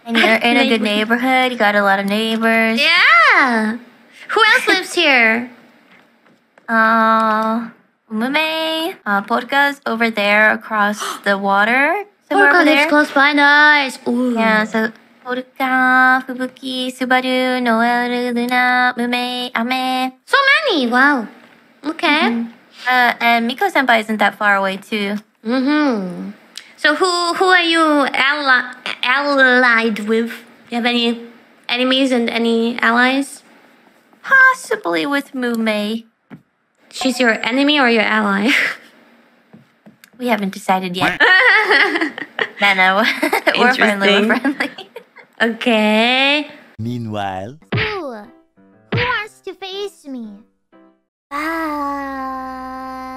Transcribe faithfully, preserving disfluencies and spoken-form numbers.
And you're in a good neighborhood. You got a lot of neighbors. Yeah. Who else lives here? Uh, Mumei, uh, Podka's over there across the water. Somewhere Podka over lives there. close by. Nice. Ooh. Yeah, so Podka, Fubuki, Subaru, Noel, Luna, Mumei, Ame. So many. Wow. Okay. Mm-hmm. Uh, and Miko Senpai isn't that far away too. Mm-hmm. So who who are you ally allied with? Do you have any enemies and any allies? Possibly with Mumei. She's your enemy or your ally? We haven't decided yet. no, no. We're friendly, we're friendly. Okay. Meanwhile. Who? Who wants to face me? Ah.